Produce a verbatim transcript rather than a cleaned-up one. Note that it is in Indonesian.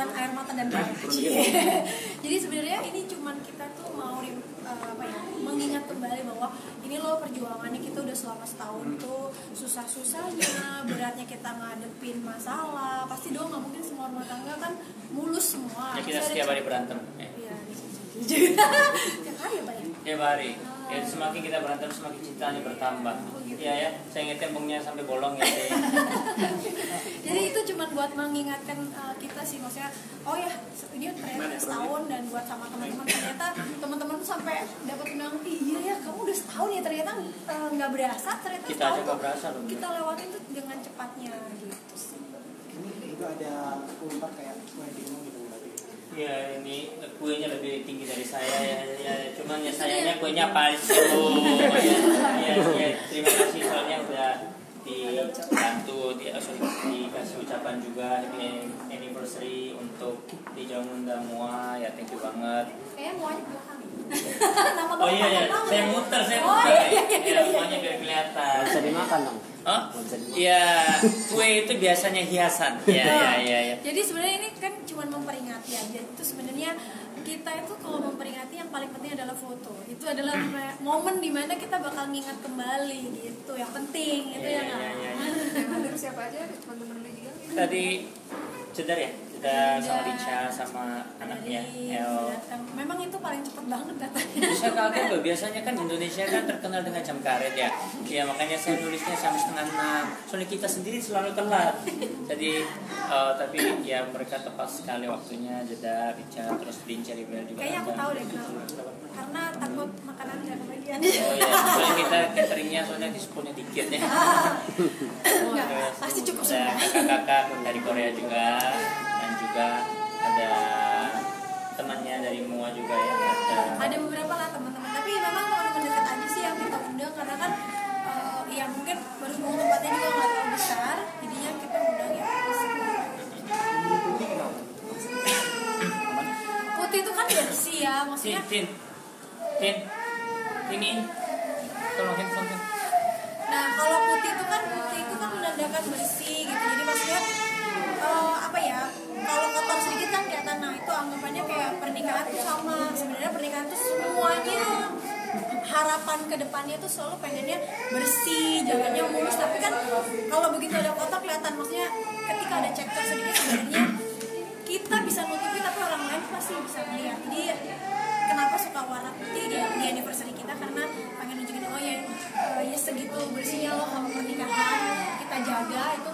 tetesan air mata dan darah. Jadi sebenarnya ini cuman kita tuh mau uh, apa ya, mengingat kembali bahwa ini loh perjuangannya kita udah selama setahun tuh, susah-susahnya, beratnya kita ngadepin masalah. Pasti dong nggak mungkin semua rumah tangga kan mulus semua. Ya, kita setiap hari berantem. Iya, setiap hari ya Pak ya? Setiap hari. Ya, semakin kita berantem semakin cintanya bertambah. Iya ya, saya ingat tembongnya sampai bolong ya. Jadi itu cuma buat mengingatkan uh, kita sih, maksudnya oh ya ini ternyata setahun, dan buat sama teman-teman ternyata teman-teman tuh sampai dapat undangan, iya ya kamu udah setahun ya, ternyata nggak uh, berasa ternyata kita aja nggak berasa loh. Kita lewatin tuh dengan cepatnya gitu sih. Ini juga ada untar kayak wedding gitu. Ya ini kuenya lebih tinggi dari saya ya, ya cuman ya sayangnya kuenya palsu. Ya, ya, ya terima kasih soalnya udah dibantu, di, sorry, dikasih ucapan juga happy anniversary untuk di Jamunda Mua, ya thank you banget. Kayaknya muanya belakang. Oh iya ya, saya muter, saya muter. Oh, iya, iya, iya, ya, semuanya biar kelihatan. Bisa dimakan dong. Oh? Iya, kue itu biasanya hiasan. Iya, iya, iya. Ya. Jadi sebenarnya ini kan cuma memperingati aja. Itu sebenarnya kita itu kalau memperingati yang paling penting adalah foto. Itu adalah momen dimana kita bakal ngingat kembali gitu. Yang penting itu ya nggak. Iya, iya, iya. Yang hadir siapa aja? Teman-teman lu juga? Tadi Cedar ya? Cedar sama Richa sama anaknya El. Memang itu paling cepet banget datanya. Bisa kaget loh, biasanya kan Indonesia kan terkenal dengan jam karet ya. Ya makanya saya nulisnya sampai setengah enam. Soalnya kita sendiri selalu telat. Jadi uh, tapi ya mereka tepat sekali waktunya. Cedar, Richa, terus Din Cherry Bell juga. Kayaknya aku tahu deh kenapa. Karena takut makanan nggak kebagian. Oh iya, soalnya kita cateringnya soalnya diskonnya dikit ya. Enggak, pasti cukup Ada kakak-kakak dari Korea juga, dan juga ada temannya dari Mua juga ya. Ada, ada beberapa lah teman-teman, tapi memang teman-teman dekat aja sih yang kita undang, karena kan uh, ya mungkin berhubung tempatnya juga nggak terlalu besar, jadinya kita undang ya. Putih itu kan bersih ya, maksudnya. Tin, tin, tin, ini, tolong handphone tuh. Nah kalau putih itu kan putih itu kan menandakan bersih gitu, jadi maksudnya uh, apa ya, kalau kotor sedikit kan kelihatan. Nah itu anggapannya kayak pernikahan tuh sama, sebenarnya pernikahan tuh semuanya harapan kedepannya tuh selalu pengennya bersih, jaganya mulus, tapi kan kalau begitu ada kotor kelihatan. Maksudnya ketika ada cekcok sedikit sebenarnya kita bisa nutupi, tapi orang lain pasti bisa melihat. Jadi kenapa suka warna putih di, di anniversary kita, karena pengen nunjukin oh ya, uh, ya segitu bersihnya loh kalau pernikahan kita jaga itu